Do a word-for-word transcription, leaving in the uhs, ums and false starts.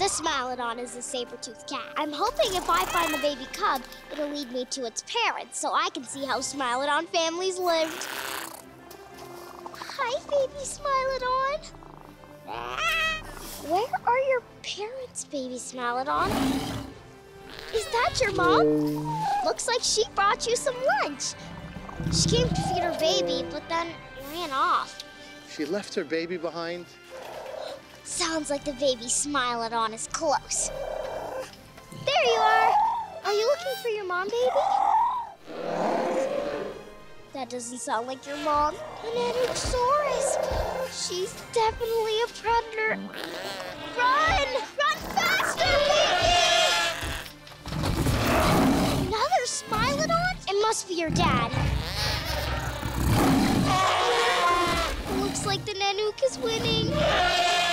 The Smilodon is a saber-toothed cat. I'm hoping if I find the baby cub, it'll lead me to its parents so I can see how Smilodon families lived. Hi, Baby Smilodon. Where are your parents, Baby Smilodon? Is that your mom? Looks like she brought you some lunch. She came to feed her baby, but then ran off. She left her baby behind? Sounds like the Baby Smilodon is close. There you are. Are you looking for your mom, baby? That doesn't sound like your mom. An Ankylosaurus. She's definitely a predator. Run! Run faster, baby! Another Smilodon? It must be your dad. Looks like the Nanook is winning.